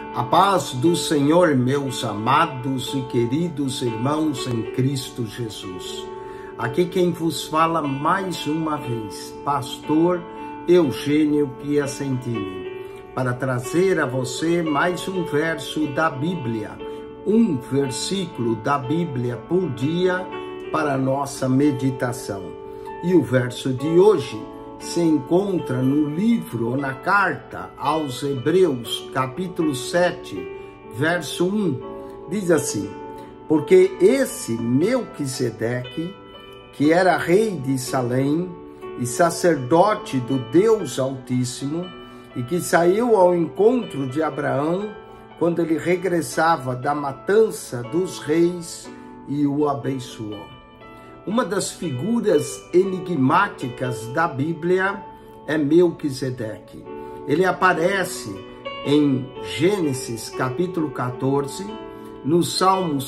A paz do Senhor, meus amados e queridos irmãos em Cristo Jesus. Aqui quem vos fala mais uma vez, pastor Eugênio Piacentini, para trazer a você mais um verso da Bíblia, um versículo da Bíblia por dia para nossa meditação. E o verso de hoje se encontra no livro ou na carta aos Hebreus, capítulo 7, verso 1. Diz assim: porque esse Melquisedeque, que era rei de Salém e sacerdote do Deus Altíssimo, e que saiu ao encontro de Abraão quando ele regressava da matança dos reis e o abençoou. Uma das figuras enigmáticas da Bíblia é Melquisedeque. Ele aparece em Gênesis capítulo 14, no Salmo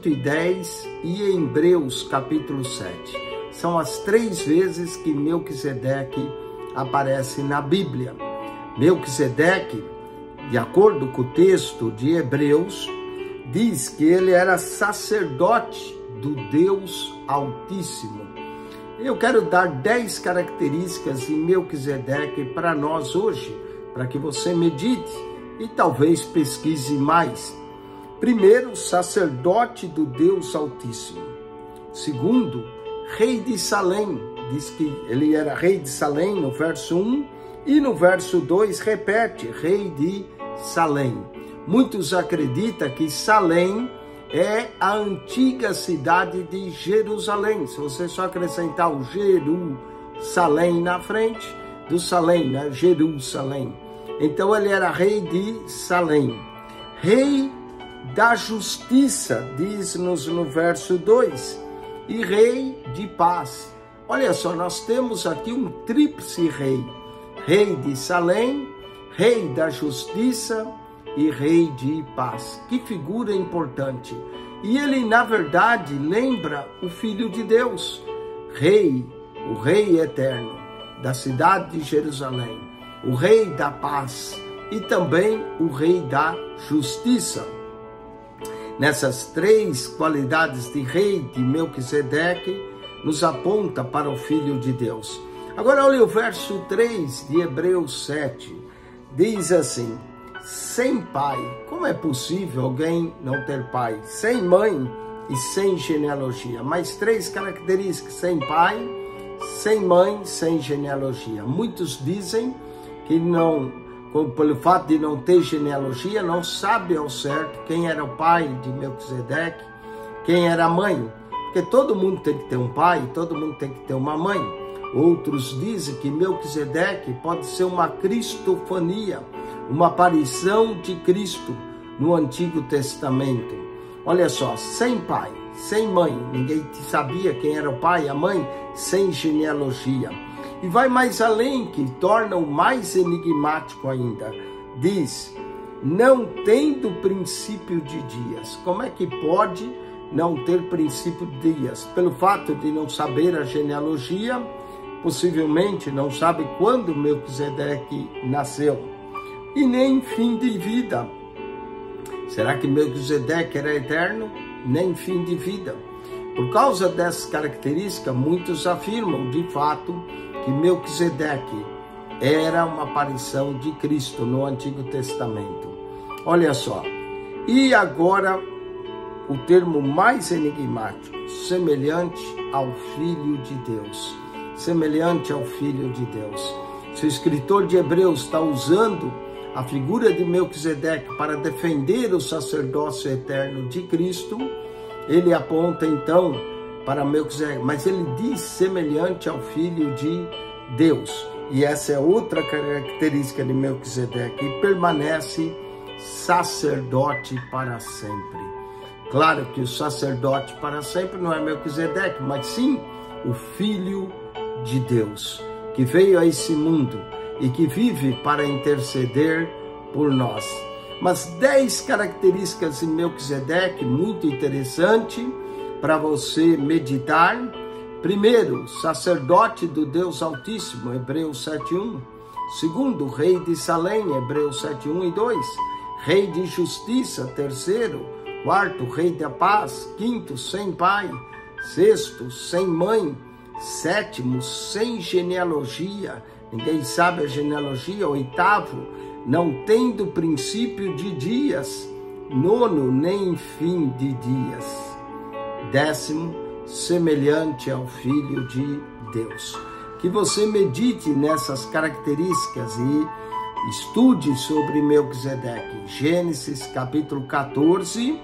110 e em Hebreus capítulo 7. São as 3 vezes que Melquisedeque aparece na Bíblia. Melquisedeque, de acordo com o texto de Hebreus, diz que ele era sacerdote do Deus Altíssimo. Eu quero dar 10 características de Melquisedeque para nós hoje, para que você medite e talvez pesquise mais. Primeiro, sacerdote do Deus Altíssimo. Segundo, rei de Salém. Diz que ele era rei de Salém no verso 1 e no verso 2 repete, rei de Salém. Muitos acreditam que Salém é a antiga cidade de Jerusalém. Se você só acrescentar o Jerusalém na frente, do Salém, né? Jerusalém. Então ele era rei de Salém. Rei da justiça, diz-nos no verso 2. E rei de paz. Olha só, nós temos aqui um tríplice rei. Rei de Salém, rei da justiça e rei de paz. Que figura importante. E ele, na verdade, lembra o Filho de Deus, rei, o rei eterno da cidade de Jerusalém, o rei da paz e também o rei da justiça. Nessas 3 qualidades de rei de Melquisedeque, nos aponta para o Filho de Deus. Agora olha o verso 3 de Hebreus 7, diz assim: sem pai. Como é possível alguém não ter pai? Sem mãe e sem genealogia. Mais 3 características: sem pai, sem mãe, sem genealogia. Muitos dizem que não, pelo fato de não ter genealogia, não sabe ao certo quem era o pai de Melquisedeque, quem era a mãe. Porque todo mundo tem que ter um pai, todo mundo tem que ter uma mãe. Outros dizem que Melquisedeque pode ser uma cristofania, uma aparição de Cristo no Antigo Testamento. Olha só, sem pai, sem mãe, ninguém sabia quem era o pai, a mãe, sem genealogia. E vai mais além, que torna o mais enigmático ainda. Diz, não tendo princípio de dias. Como é que pode não ter princípio de dias? Pelo fato de não saber a genealogia, possivelmente não sabe quando Melquisedeque nasceu. E nem fim de vida. Será que Melquisedeque era eterno? Nem fim de vida. Por causa dessas características, muitos afirmam, de fato, que Melquisedeque era uma aparição de Cristo no Antigo Testamento. Olha só. E agora, o termo mais enigmático, semelhante ao Filho de Deus. Semelhante ao Filho de Deus. Se o escritor de Hebreus está usando a figura de Melquisedeque para defender o sacerdócio eterno de Cristo, ele aponta então para Melquisedeque, mas ele diz semelhante ao Filho de Deus. E essa é outra característica de Melquisedeque, e permanece sacerdote para sempre. Claro que o sacerdote para sempre não é Melquisedeque, mas sim o Filho de Deus, que veio a esse mundo e que vive para interceder por nós. Mas 10 características de Melquisedeque, muito interessante para você meditar. Primeiro, sacerdote do Deus Altíssimo, Hebreus 7:1. Segundo, rei de Salém, Hebreus 7:1 e 2. Rei de justiça. Terceiro. Quarto, Rei da paz. Quinto, sem pai. Sexto, sem mãe. Sétimo, sem genealogia. Ninguém sabe a genealogia. Oitavo, não tendo princípio de dias. Nono, nem fim de dias. Décimo, semelhante ao Filho de Deus. Que você medite nessas características e estude sobre Melquisedeque. Gênesis capítulo 14,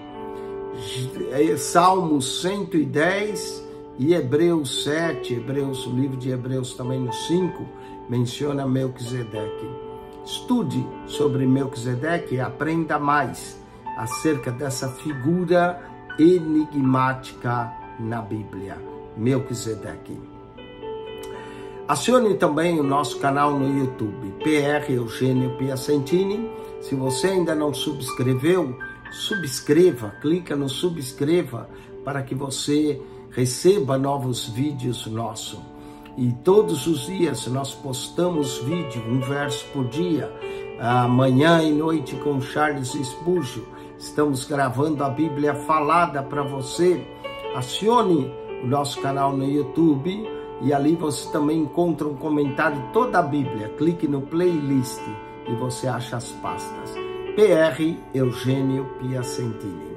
Salmos 110 e Hebreus 7, o livro de Hebreus também no 5, menciona Melquisedeque. Estude sobre Melquisedeque e aprenda mais acerca dessa figura enigmática na Bíblia, Melquisedeque. Acione também o nosso canal no YouTube, PR Eugênio Piacentini. Se você ainda não subscreveu, subscreva, clica no subscreva para que você receba novos vídeos nossos. E todos os dias nós postamos vídeo, um verso por dia, manhã e noite com Charles Spurgeon. Estamos gravando a Bíblia falada para você. Acione o nosso canal no YouTube e ali você também encontra um comentário de toda a Bíblia. Clique no playlist e você acha as pastas. PR Eugênio Piacentini.